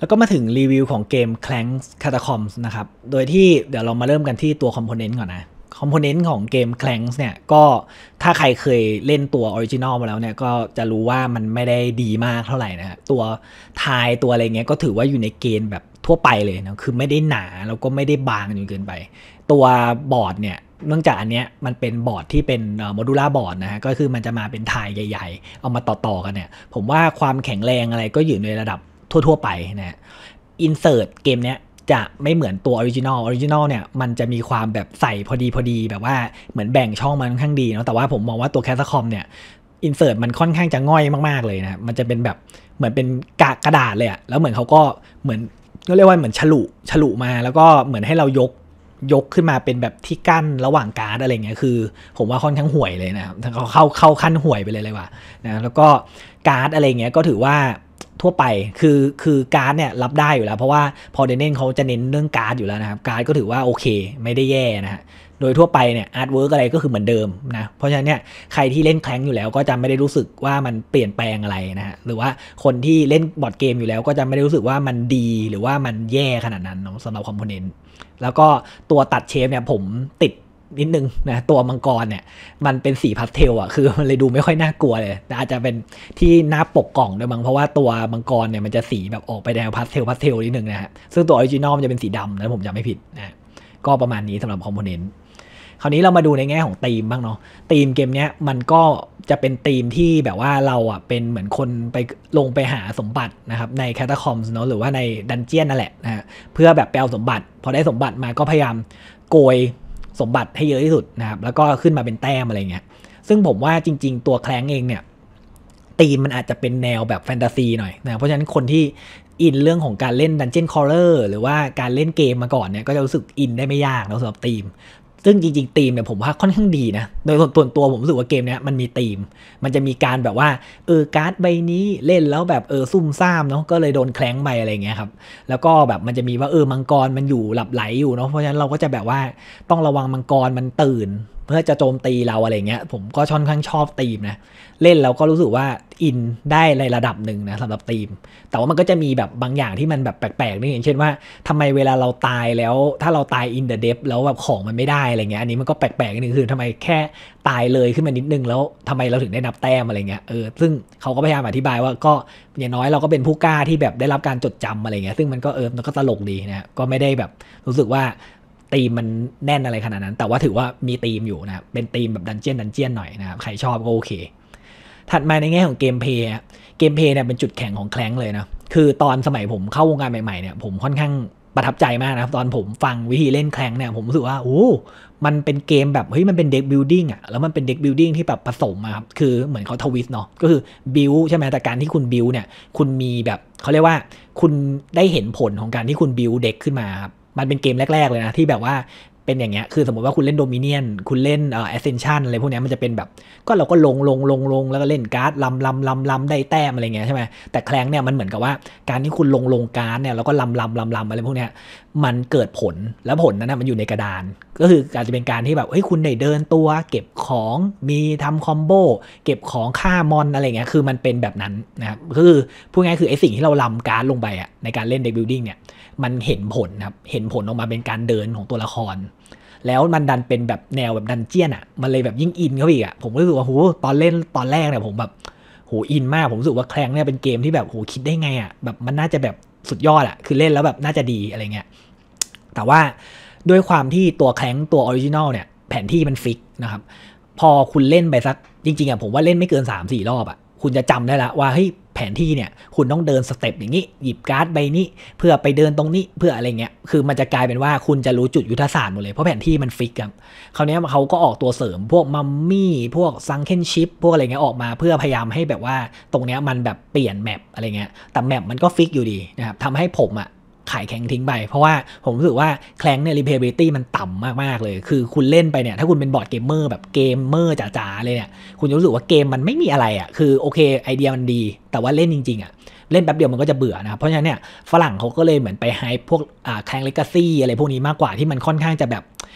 แล้วก็มาถึงรีวิวของเกม Clank Catacombs นะครับโดยที่เดี๋ยวเรามาเริ่มกันที่ตัวคอมโพเนนต์ก่อนนะคอมโพเนนต์ของเกม Clank เนี่ยก็ถ้าใครเคยเล่นตัวออริจินอลมาแล้วเนี่ยก็จะรู้ว่ามันไม่ได้ดีมากเท่าไหร่นะตัวทายตัวอะไรเงี้ยก็ถือว่าอยู่ในเกณฑ์แบบทั่วไปเลยนะคือไม่ได้หนาแล้วก็ไม่ได้บางจนเกินไปตัวบอร์ดเนี่ยเนื่องจากอันเนี้ยมันเป็นบอร์ดที่เป็นโมดูล่าบอร์ดนะฮะก็คือมันจะมาเป็นทายใหญ่ๆเอามาต่อๆกันเนี่ยผมว่าความแข็งแรงอะไรก็อยู่ในระดับทั่วๆไปนะฮะอินเสิร์ตเกมเนี้ยจะไม่เหมือนตัวออริจินอลเนี่ยมันจะมีความแบบใส่พอดีแบบว่าเหมือนแบ่งช่องมันค่อนข้างดีเนาะแต่ว่าผมมองว่าตัวแคสคอมเนี่ยอินเสิร์ตมันค่อนข้างจะง่อยมากๆเลยนะมันจะเป็นแบบเหมือนเป็นกระดาษเลยอะแล้วเหมือนเขาก็เหมือนก็เรียกว่าเหมือนฉลุมาแล้วก็เหมือนให้เรายกขึ้นมาเป็นแบบที่กั้นระหว่างการ์ดอะไรเงี้ยคือผมว่าค่อนข้างห่วยเลยนะครับเข้าขั้นห่วยไปเลยว่ะนะแล้วก็การ์ดอะไรเงี้ยก็ถือว่าทั่วไปคือการ์ดเนี่ยรับได้อยู่แล้วเพราะว่าพอเดนเน่นเขาจะเน้นเรื่องการ์ดอยู่แล้วนะครับการ์ดก็ถือว่าโอเคไม่ได้แย่นะฮะโดยทั่วไปเนี่ยอาร์ตเวิร์กอะไรก็คือเหมือนเดิมนะเพราะฉะนั้นเนี่ยใครที่เล่นแคลงอยู่แล้วก็จะไม่ได้รู้สึกว่ามันเปลี่ยนแปลงอะไรนะฮะหรือว่าคนที่เล่นบอร์ดเกมอยู่แล้วก็จะไม่ได้รู้สึกว่ามันดีหรือว่ามันแย่ขนาดนั้นสำหรับคอมโพเนนต์แล้วก็ตัวตัดเชฟเนี่ยผมติดนิดนึงนะตัวมังกรเนี่ยมันเป็นสีพาสเทลอ่ะคือมันเลยดูไม่ค่อยน่ากลัวเลยแต่อาจจะเป็นที่หน้าปกกล่องด้วยมั้งเพราะว่าตัวมังกรเนี่ยมันจะสีแบบออกไปแนวพาสเทลนิดนึงนะฮะซึ่งตัวออริจินอลมันจะเป็นสีดำนะผมจำไม่ผิดนะก็ประมาณนี้สำหรับคอมโพเนนต์คราวนี้เรามาดูในแง่ของธีมบ้างเนาะธีมเกมเนี้ยมันก็จะเป็นธีมที่แบบว่าเราอ่ะเป็นเหมือนคนไปลงไปหาสมบัตินะครับในแคตตาคอมส์เนาะหรือว่าในดันเจียนนั่นแหละนะฮะเพื่อแบบไปเอาสมบัติพอได้สมบัติมาก็พยายามโกยสมบัติให้เยอะที่สุดนะครับแล้วก็ขึ้นมาเป็นแต้มอะไรเงี้ยซึ่งผมว่าจริงๆตัวแคลงเองเนี่ยธีมมันอาจจะเป็นแนวแบบแฟนตาซีหน่อยนะเพราะฉะนั้นคนที่อินเรื่องของการเล่น Dungeon Crawler หรือว่าการเล่นเกมมาก่อนเนี่ยก็จะรู้สึกอินได้ไม่ยากนะสำหรับธีมซึ่งจริงๆธีมเนี่ยผมว่าค่อนข้างดีนะโดยส่วนตัวผมรู้สึกว่าเกมเนี้ยมันมีธีมมันจะมีการแบบว่าการ์ดใบนี้เล่นแล้วแบบซุ่มซ่ามเนาะก็เลยโดนแคลงไปอะไรเงี้ยครับแล้วก็แบบมันจะมีว่ามังกรมันอยู่หลับไหลอยู่เนาะเพราะฉะนั้นเราก็จะแบบว่าต้องระวังมังกรมันตื่นเพื่อจะโจมตีเราอะไรเงี้ยผมก็ค่อนข้างชอบธีมนะเล่นแล้วก็รู้สึกว่าอินได้ในระดับหนึ่งนะสำหรับธีมแต่ว่ามันก็จะมีแบบบางอย่างที่มันแบบแปลกๆนี่อย่างเช่นว่าทำไมเวลาเราตายแล้วถ้าเราตาย in the depth แล้วแบบของมันไม่ได้อะไรเงี้ยอันนี้มันก็แปลกๆนิดนึงคือทำไมแค่ตายเลยขึ้นมานิดนึงแล้วทำไมเราถึงได้นับแต้มอะไรเงี้ยซึ่งเขาก็พยายามอธิบายว่าก็อย่างน้อยเราก็เป็นผู้กล้าที่แบบได้รับการจดจำอะไรเงี้ยซึ่งมันก็มันก็ตลกดีนะก็ไม่ได้แบบรู้สึกว่าธีมมันแน่นอะไรขนาดนั้นแต่ว่าถือว่ามีธีมอยู่นะครับเป็นธีมแบบดันเจียนหน่อยนะครับใครชอบก็โอเคถัดมาในแง่ของเกมเพลย์เนี่ยเป็นจุดแข็งของแคลงเลยนะคือตอนสมัยผมเข้าวงการใหม่ๆเนี่ยผมค่อนข้างประทับใจมากนะตอนผมฟังวิธีเล่นแคลงเนี่ยผมรู้สึกว่ามันเป็นเกมแบบมันเป็นเด็กบิลดิ้งอ่ะแล้วมันเป็นเด็กบิลดิ้งที่แบบผสมครับคือเหมือนเขาทวิสต์เนาะก็คือบิลใช่ไหมแต่การที่คุณบิลเนี่ยคุณมีแบบเขาเรียกว่าคุณได้เห็นผลของการที่คุณบิลเด็กขึ้นมาครับมันเป็นเกมแรกๆเลยนะที่แบบว่าเป็นอย่างเงี้ยคือสมมติว่าคุณเล่นโดมิเนียนคุณเล่นAscension อะไรพวกนี้มันจะเป็นแบบก็เราก็ลงแล้วก็เล่นการ์ดลำได้แต้มอะไรเงี้ยใช่ไหมแต่แคลงเนี่ยมันเหมือนกับว่าการที่คุณลงการ์ดเนี่ยแล้วก็ลำอะไรพวกเนี้ยมันเกิดผลแล้วผลนั้นนะมันอยู่ในกระดานก็คือการจะเป็นการที่แบบคุณได้เดินตัวเก็บของมีทำคอมโบเก็บของฆ่ามอนอะไรเงี้ยคือมันเป็นแบบนั้นนะครับคือพูดง่ายคือไอสิ่งที่เราลำการ์ดลงไปอ่ะในการเล่นเด็กบิลดิ้งเนี่ยมันเห็นผลครับเห็นผลออกมาเป็นการเดินของตัวละครแล้วมันดันเป็นแบบแนวแบบดันเจียนอ่ะมันเลยแบบยิ่งอินเข้าไปอีกอ่ะผมก็รู้สึกว่าตอนเล่นตอนแรกเนี่ยผมแบบอินมากผมรู้สึกว่าแคลงเนี่ยเป็นเกมที่แบบคิดได้ไงอ่ะแบบมันน่าจะแบบสุดยอดอ่ะคือเล่นแล้วแบบน่าจะดีอะไรเงี้ยแต่ว่าด้วยความที่ตัวแคลงตัวออริจินอลเนี่ยแผนที่มันฟิกนะครับพอคุณเล่นไปสักจริงๆอ่ะผมว่าเล่นไม่เกิน 3-4 รอบอ่ะคุณจะจำได้ละว่าแผนที่เนี่ยคุณต้องเดินสเต็ปอย่างนี้หยิบการ์ดใบนี้เพื่อไปเดินตรงนี้เพื่ออะไรเงี้ยคือมันจะกลายเป็นว่าคุณจะรู้จุดยุทธศาสตร์หมดเลยเพราะแผนที่มันฟิกครับคราวนี้เขาก็ออกตัวเสริมพวกมัมมี่พวกซังเคนชิปพวกอะไรเงี้ยออกมาเพื่อพยายามให้แบบว่าตรงเนี้ยมันแบบเปลี่ยนแมปอะไรเงี้ยแต่แมปมันก็ฟิกอยู่ดีนะครับทำให้ผมอ่ะขายแข็งทิ้งไปเพราะว่าผมรู้สึกว่าแคลงเนี่ย replayability มันต่ำมากๆเลยคือคุณเล่นไปเนี่ยถ้าคุณเป็นบอร์ดเกมเมอร์แบบเกมเมอร์จ๋าๆเลยเนี่ยคุณจะรู้สึกว่าเกมมันไม่มีอะไรอ่ะคือโอเคไอเดียมันดีแต่ว่าเล่นจริงๆอ่ะเล่นแป๊บเดียวมันก็จะเบื่อนะครับเพราะฉะนั้นเนี่ยฝรั่งเขาก็เลยเหมือนไปไฮพวกแคลงเลกาซี่อะไรพวกนี้มากกว่าที่มันค่อนข้างจะแบบ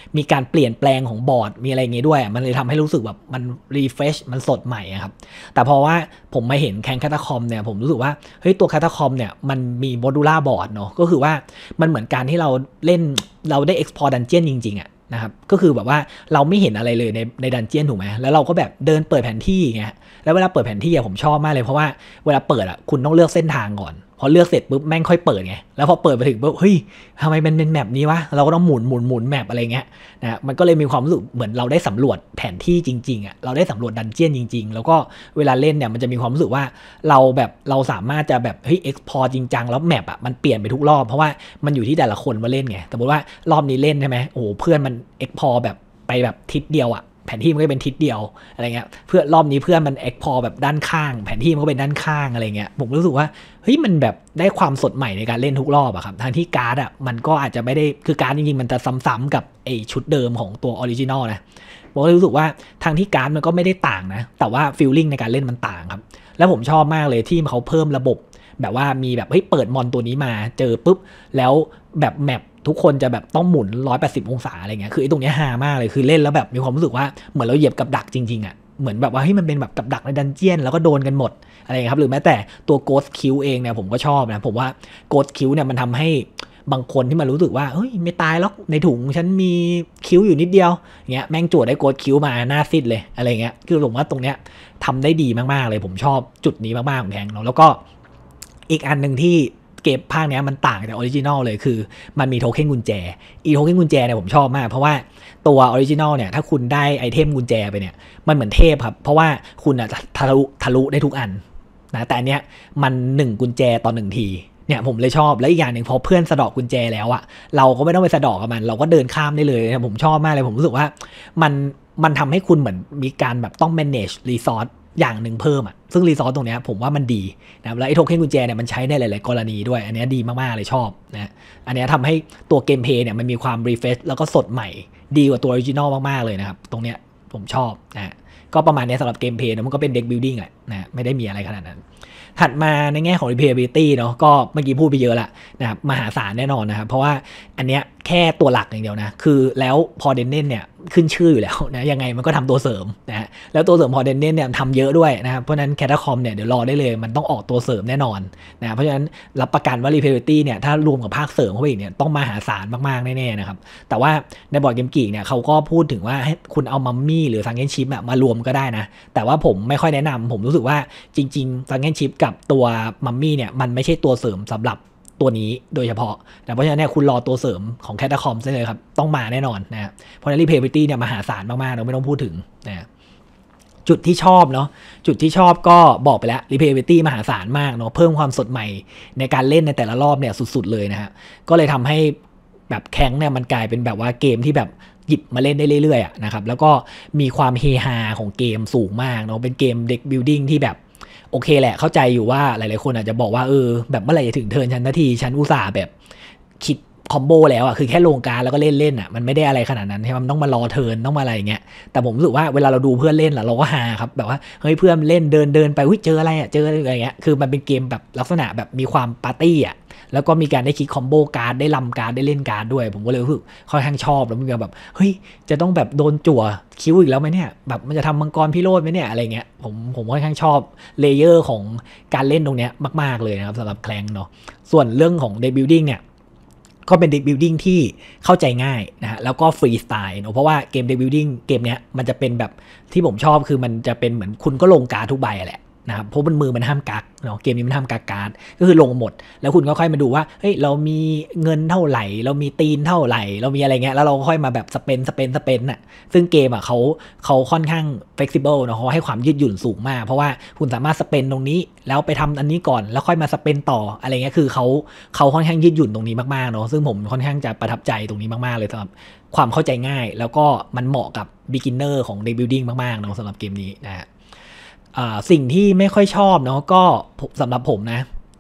มีการเปลี่ยนแปลงของบอร์ดมีอะไรอย่างงี้ด้วยมันเลยทำให้รู้สึกแบบมันรีเฟรชมันสดใหม่ครับแต่เพราะว่าผมมาเห็นแคนแคตาคอมเนี่ยผมรู้สึกว่าเฮ้ยตัวแคตาคอมเนี่ยมันมีโมดูล่าบอร์ดเนาะก็คือว่ามันเหมือนการที่เราเล่นเราได้ explore dungeon จริงๆนะครับก็คือแบบว่าเราไม่เห็นอะไรเลยในดันเจียนถูกไหมแล้วเราก็แบบเดินเปิดแผนที่ไงแล้วเวลาเปิดแผนที่ผมชอบมากเลยเพราะว่าเวลาเปิดคุณต้องเลือกเส้นทางก่อนพอเลือกเสร็จปุ๊บแม่งค่อยเปิดไงแล้วพอเปิดไปถึงปุ๊บเฮ้ยทำไมเป็นแมปนี้วะเราก็ต้องหมุนแมปอะไรเงี้ยนะมันก็เลยมีความรู้สึกเหมือนเราได้สำรวจแผนที่จริงๆเราได้สำรวจดันเจียนจริงๆแล้วก็เวลาเล่นเนี่ยมันจะมีความรู้สึกว่าเราสามารถจะแบบเฮ้ยเอ็กซ์พอร์ตจริงจังแล้วแมปมันเปลี่ยนไปทุกรอบเพราะว่ามันอยู่ที่แต่ละคนมาเล่นไงสมมติว่ารอบนี้เล่นใช่ไหมโอ้เพื่อนมันเอ็กซ์พอร์แบบไปแบบทิศเดียวแผนที่มันก็เป็นทิศเดียวอะไรเงี้ยเพื่อรอบนี้เพื่อนมันเอ็กพอแบบด้านข้างแผนที่มันก็เป็นด้านข้างอะไรเงี้ยผมรู้สึกว่าเฮ้ยมันแบบได้ความสดใหม่ในการเล่นทุกรอบครับทางที่การ์ดมันก็อาจจะไม่ได้คือการ์ดจริงๆมันจะซ้ำๆกับไอชุดเดิมของตัวออริจินอลนะผมก็รู้สึกว่าทางที่การ์ดมันก็ไม่ได้ต่างนะแต่ว่าฟีลลิ่งในการเล่นมันต่างครับแล้วผมชอบมากเลยที่เขาเพิ่มระบบแบบว่ามีแบบเฮ้ยเปิดมอนตัวนี้มาเจอปุ๊บแล้วแบบแมปทุกคนจะแบบต้องหมุน180องศาอะไรเงี้ยคือไอ้ตรงนี้ฮามากเลยคือเล่นแล้วแบบมีความรู้สึกว่าเหมือนเราเหยียบกับดักจริงๆเหมือนแบบว่าเฮ้ยมันเป็นแบบกับดักในดันเจียนแล้วก็โดนกันหมดอะไรครับหรือแม้แต่ตัว Ghost Kill เองเนี่ยผมก็ชอบนะผมว่า Ghost Kill เนี่ยมันทำให้บางคนที่มันรู้สึกว่าเฮ้ยไม่ตายหรอกในถุงฉันมีคิ้วอยู่นิดเดียวเงี้ยแม่งจวดได้ Ghost Kill มาหน้าซิดเลยอะไรเงี้ยคือผมว่าตรงเนี้ยทำได้ดีมากๆเลยผมชอบจุดนี้มากๆของแทงแล้วก็อีกอันนึงที่เกมภาคนี้มันต่างจากออริจินอลเลยคือมันมีโทเค็นกุญแจโทเค็นกุญแจเนี่ยผมชอบมากเพราะว่าตัวออริจินอลเนี่ยถ้าคุณได้ไอเทมกุญแจไปเนี่ยมันเหมือนเทพครับเพราะว่าคุณทะลุได้ทุกอันนะแต่อันเนี้ยมัน1กุญแจต่อ1ทีเนี่ยผมเลยชอบและอีกอย่างหนึ่งพอเพื่อนสะดอกกุญแจแล้วเราก็ไม่ต้องไปสะดอกกับมันเราก็เดินข้ามได้เลยนะผมชอบมากเลยผมรู้สึกว่ามันทำให้คุณเหมือนมีการแบบต้อง manage resourceอย่างหนึ่งเพิ่มซึ่งรีซอสตรงนี้ผมว่ามันดีนะแล้วไอ้โทเค็นกุญแจเนี่ยมันใช้ในหลายๆกรณีด้วยอันนี้ดีมากๆเลยชอบนะอันนี้ทำให้ตัวเกมเพลย์เนี่ยมันมีความรีเฟรชแล้วก็สดใหม่ดีกว่าตัวออริจินอลมากๆเลยนะครับตรงเนี้ยผมชอบนะก็ประมาณนี้สำหรับเกมเพลย์นะมันก็เป็นเด็กบิลดิ้งแหละนะไม่ได้มีอะไรขนาดนั้นถัดมาในแง่ของ replayability เนาะก็เมื่อกี้พูดไปเยอะละนะครับมหาศาลแน่นอนนะครับเพราะว่าอันเนี้ยแค่ตัวหลักอย่างเดียวนะคือแล้วพอเดนเน่นเนี่ยขึ้นชื่ออยู่แล้วนะยังไงมันก็ทำตัวเสริมนะแล้วตัวเสริมพอเดนเน่นเนี่ยทำเยอะด้วยนะครับเพราะนั้นแคทาคอมเนี่ยเดี๋ยวรอได้เลยมันต้องออกตัวเสริมแน่นอนนะเพราะฉะนั้นรับประกันว่า replayability เนี่ยถ้ารวมกับภาคเสริมเข้าไปอีกเนี่ยต้องมหาศาลมากๆแน่ๆนะครับแต่ว่าในบอร์ดเกมกีกเนี่ยเขาก็พูดถึงว่าให้คุณเอามัมมี่หรือซังเกนชิปมารวมก็ได้นะแต่ว่าผมไม่ค่อยแนะนำผมรู้สึกว่าจริงๆซังเกนชิปกับตัวมัมมี่เนี่ยมันไม่ใช่ตัวเสริมสำหรับตัวนี้โดยเฉพาะแต่เพราะฉะนั้นเนี่ยคุณรอตัวเสริมของแคทาคอมได้เลยครับต้องมาแน่นอนนะเพราะฉะนั้น replayability เนี่ยมหาศาลมากๆเราไม่ต้องพูดถึงนะจุดที่ชอบเนาะจุดที่ชอบก็บอกไปแล้ว replayability มหาศาลมากเนาะเพิ่มความสดใหม่ในการเล่นในแต่ละรอบเนี่ยสุดๆเลยนะฮะก็เลยทำให้แบบแข้งเนี่ยมันกลายเป็นแบบว่าเกมที่แบบหยิบมาเล่นได้เรื่อยๆนะครับแล้วก็มีความเฮฮาของเกมสูงมากเนาะเป็นเกมเด็กบิลดิ้งที่แบบโอเคแหละเข้าใจอยู่ว่าหลายๆคนอาจจะบอกว่าแบบเมื่อไหร่จะถึงเทิร์นฉันนาทีฉันอุตส่าห์แบบคิดคอมโบแล้วคือแค่ลงการแล้วก็เล่นมันไม่ได้อะไรขนาดนั้นใช่ไหมมันต้องมารอเทิร์นต้องมาอะไรอย่างเงี้ยแต่ผมรู้สึกว่าเวลาเราดูเพื่อนเล่นเราก็ฮาครับแบบว่าเฮ้ยเพื่อนเล่นเดินไปเจออะไรเจออะไรอย่างเงี้ยคือมันเป็นเกมแบบลักษณะแบบมีความปาร์ตี้แล้วก็มีการได้คิดคอมโบการ์ดได้ลำการ์ดได้เล่นการ์ดด้วยผมก็เลยรู้สึกค่อนข้างชอบแล้วมันแบบเฮ้ยจะต้องแบบโดนจั่วคิ้วอีกแล้วไหมเนี่ยแบบมันจะทำมังกรพิโรธไหมเนี่ยอะไรเงี้ยผมค่อนข้างชอบเลเยอร์ของการเล่นตรงเนี้ยมากๆเลยนะครับสำหรับแคลงเนาะส่วนเรื่องของเดบิวติ้งเนี่ยก็เป็นเด็กบิลดิ้งที่เข้าใจง่ายนะฮะแล้วก็ฟรีสไตล์เนาะเพราะว่าเกมเด็กบิลดิ้งเกมเนี้ยมันจะเป็นแบบที่ผมชอบคือมันจะเป็นเหมือนคุณก็ลงการ์ดทุกใบแหละนะครับเพราะมือมันห้ามกักเนาะเกมนี้มันห้ามกักการ์ดก็คือลงหมดแล้วคุณก็ค่อยมาดูว่าเฮ้ยเรามีเงินเท่าไหร่เรามีตีนเท่าไหร่เรามีอะไรเงี้ยแล้วเราก็ค่อยมาแบบสเปนน่ะซึ่งเกมเขาค่อนข้างเฟล็กซิเบิลเนาะเขาให้ความยืดหยุ่นสูงมากเพราะว่าคุณสามารถสเปนตรงนี้แล้วไปทำอันนี้ก่อนแล้วค่อยมาสเปนต่ออะไรเงี้ยคือเขาค่อนข้างยืดหยุ่นตรงนี้มากๆเนาะซึ่งผมค่อนข้างจะประทับใจตรงนี้มากๆเลยสำหรับความเข้าใจง่ายแล้วก็มันเหมาะกับ beginner ของ deck building มากๆเนาะสำหรับเกมนี้นะฮะสิ่งที่ไม่ค่อยชอบเนาะก็สำหรับผมนะ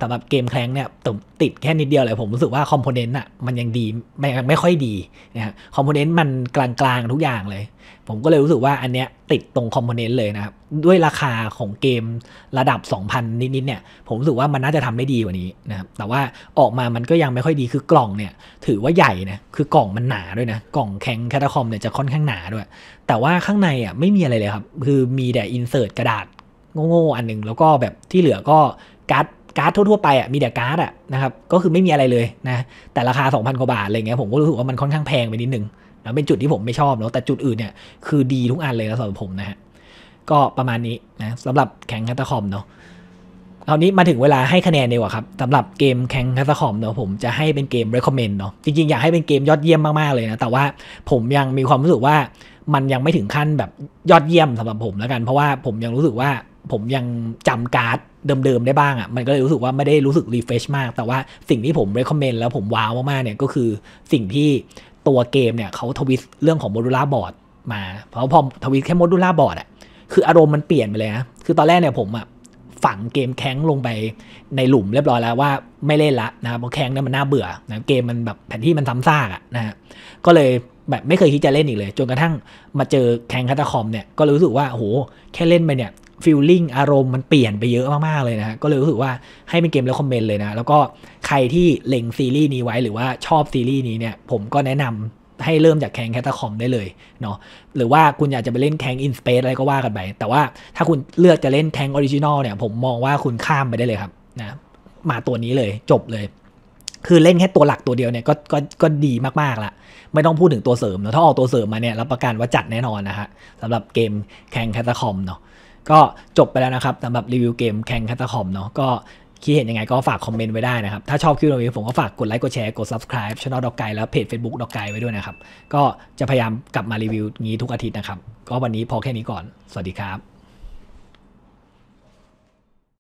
สำหรับเกมแคลงเนี่ยติดแค่นิดเดียวเลยผมรู้สึกว่าคอมโพเนนต์อ่ะมันยังดีไม่ค่อยดีนะฮะคอมโพเนนต์มันกลางๆทุกอย่างเลยผมก็เลยรู้สึกว่าอันเนี้ยติดตรงคอมโพเนนต์เลยนะครับด้วยราคาของเกมระดับ 2,000 นิดๆเนี่ยผมรู้สึกว่ามันน่าจะทำได้ดีกว่านี้นะครับแต่ว่าออกมามันก็ยังไม่ค่อยดีคือกล่องเนี่ยถือว่าใหญ่นะคือกล่องมันหนาด้วยนะกล่องแข็งแคทาคอมเนี่ยจะค่อนข้างหนาด้วยแต่ว่าข้างในอ่ะไม่มีอะไรเลยครับคือมีแต่อินเสิร์ตกระดาษโง่ๆอันนึงแล้วก็แบบที่เหลือก็การ์ดทั่วๆไปอ่ะมีแต่การ์ดอ่ะนะครับก็คือไม่มีอะไรเลยนะแต่ราคา 2,000 กว่าบาทอะไรเงี้ยผมก็รู้สึกว่ามันค่อนข้างแพงไปนิดนึงแล้วเป็นจุดที่ผมไม่ชอบเนาะแต่จุดอื่นเนี่ยคือดีทุกอันเลยนะสำหรับผมนะฮะก็ประมาณนี้นะสำหรับแข่งแคทาคอมเนาะคราวนี้มาถึงเวลาให้คะแนนดีกว่าครับสำหรับเกมแข่งแคทาคอมเนาะผมจะให้เป็นเกม recommend เนาะจริงๆอยากให้เป็นเกมยอดเยี่ยมมากๆเลยนะแต่ว่าผมยังมีความรู้สึกว่ามันยังไม่ถึงขั้นแบบยอดเยี่ยมสำหรับผมแล้วกันเพราะว่าผมยังรู้สึกว่าผมยังจำการ์ดเดิมๆได้บ้างอ่ะมันก็เลยรู้สึกว่าไม่ได้รู้สึกรีเฟรชมากแต่ว่าสิ่งที่ผม recommend แล้วผมว้าวมากๆเนี่ยก็คือสิ่งที่ตัวเกมเนี่ยเขาทวิสต์เรื่องของโมดูล่าบอร์ดมาเพราะพอทวิสต์แค่โมดูล่าบอร์ดอ่ะคืออารมณ์มันเปลี่ยนไปเลยนะคือตอนแรกเนี่ยผมอ่ะฝังเกมแข้งลงไปในหลุมเรียบร้อยแล้วว่าไม่เล่นละนะเพราะแข้งเนี่ยมันน่าเบื่อนะเกมมันแบบแผนที่มันซ้ำซากอ่ะนะฮะก็เลยแบบไม่เคยคิดจะเล่นอีกเลยจนกระทั่งมาเจอแข่งคาตาคอมเนี่ยก็รู้สึกว่าโอ้โหแค่เล่นไปเนี่ยฟีลลิ่งอารมณ์มันเปลี่ยนไปเยอะมากๆเลยนะฮะก็เลยรู้สึกว่าให้เป็นเกมแล้วคอมเมนต์เลยนะแล้วก็ใครที่เล็งซีรีส์นี้ไว้หรือว่าชอบซีรีส์นี้เนี่ยผมก็แนะนำให้เริ่มจากแข่งแคตาคอมได้เลยเนาะหรือว่าคุณอยากจะไปเล่นแข่งอินสเปซอะไรก็ว่ากันไปแต่ว่าถ้าคุณเลือกจะเล่นแข่งออริจินอลเนี่ยผมมองว่าคุณข้ามไปได้เลยครับนะมาตัวนี้เลยจบเลยคือเล่นแค่ตัวหลักตัวเดียวเนี่ยก็ดีมากๆละไม่ต้องพูดถึงตัวเสริมแล้วถ้าออกตัวเสริมมาเนี่ยรับประกันว่าจัดแน่นอนนะฮะสำหรับเกมแข่งแคตาคอมเนาะก็จบไปแล้วนะครับสำหรับรีวิวเกมแข่งแคตาคอมเนาะก็คิดเห็นยังไงก็ฝากคอมเมนต์ไว้ได้นะครับถ้าชอบคลิปนี้ผมก็ฝากกดไลค์กดแชร์กด subscribe Channel ดอกไก่แล้วเพจ Facebook ดอกไก่ไว้ด้วยนะครับก็จะพยายามกลับมารีวิวงี้ทุกอาทิตย์นะครับก็วันนี้พอแค่นี้ก่อนสวัสดีครับ